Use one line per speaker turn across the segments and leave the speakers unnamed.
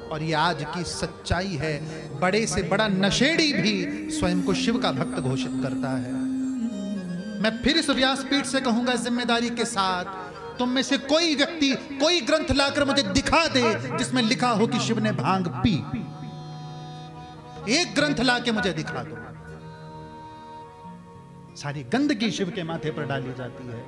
और ये आज की सच्चाई है। बड़े से बड़ा नशेड़ी भी स्वयं को शिव का भक्त घोषित करता है। मैं फिर इस व्यासपीठ से कहूंगा जिम्मेदारी के साथ, तुम में से कोई व्यक्ति कोई ग्रंथ लाकर मुझे दिखा दे जिसमें लिखा हो कि शिव ने भांग पी। एक ग्रंथ लाके मुझे दिखा दो। सारी गंदगी शिव के माथे पर डाली जाती है।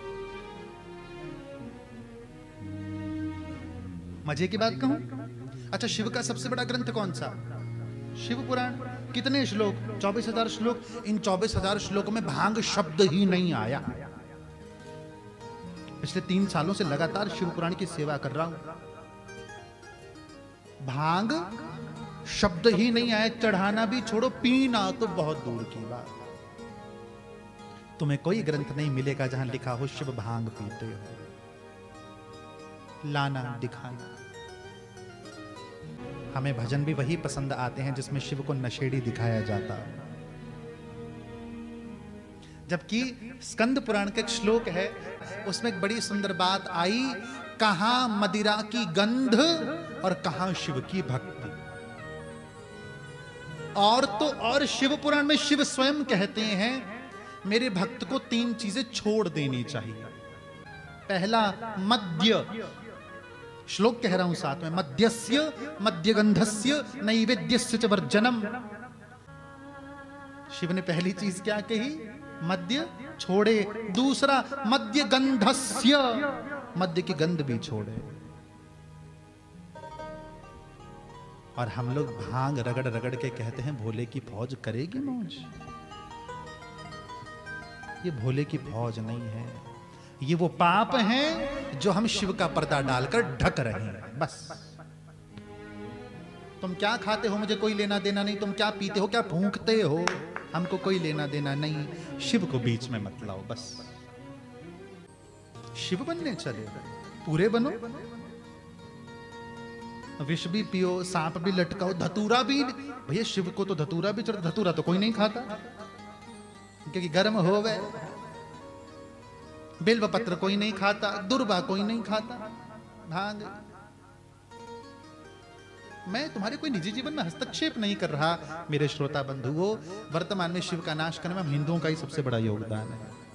मजे की बात कहूं, अच्छा शिव का सबसे बड़ा ग्रंथ कौन सा? शिव पुराण। कितने श्लोक? 24,000 श्लोक। इन 24,000 श्लोकों में भांग शब्द ही नहीं आया। पिछले 3 सालों से लगातार शिव पुराण की सेवा कर रहा हूं, भांग शब्द ही नहीं आया। चढ़ाना भी छोड़ो, पीना तो बहुत दूर की बात। तुम्हें कोई ग्रंथ नहीं मिलेगा जहां लिखा हो शिव भांग पीते हो। लाना, दिखाना। हमें भजन भी वही पसंद आते हैं जिसमें शिव को नशेड़ी दिखाया जाता। जबकि स्कंद पुराण का एक श्लोक है, उसमें एक बड़ी सुंदर बात आई, कहां मदिरा की गंध और कहां शिव की भक्ति। और तो और शिव पुराण में शिव स्वयं कहते हैं मेरे भक्त को 3 चीजें छोड़ देनी चाहिए। पहला मद्य, श्लोक कह रहा हूं साथ में, मद्यस्य मद्यगंधस्य नैवेद्यस्य च वर्जनम। शिव ने पहली चीज क्या कही? मद्य छोड़े। दूसरा मद्य गंधस्य, मद्य की गंध भी छोड़े। और हम लोग भांग रगड़ रगड़ के कहते हैं भोले की फौज करेगी मौज। ये भोले की फौज नहीं है, ये वो पाप हैं जो हम शिव का पर्दा डालकर ढक रहे हैं। बस तुम क्या खाते हो मुझे कोई लेना देना नहीं, तुम क्या पीते हो, क्या फूंकते हो, हमको कोई लेना देना नहीं। शिव को बीच में मत लाओ। बस शिव बनने चले, पूरे बनो। विष भी पियो, सांप भी लटकाओ, धतूरा भी। भैया शिव को तो धतूरा भी चढ़ता, धतूरा तो कोई नहीं खाता क्योंकि गर्म हो गए। बेलव पत्र कोई नहीं खाता, दुर्बा कोई नहीं खाता, भांग। मैं तुम्हारे कोई निजी जीवन में हस्तक्षेप नहीं कर रहा मेरे श्रोता बंधुओं। वर्तमान में शिव का नाश करने में हम हिंदुओं का ही सबसे बड़ा योगदान है।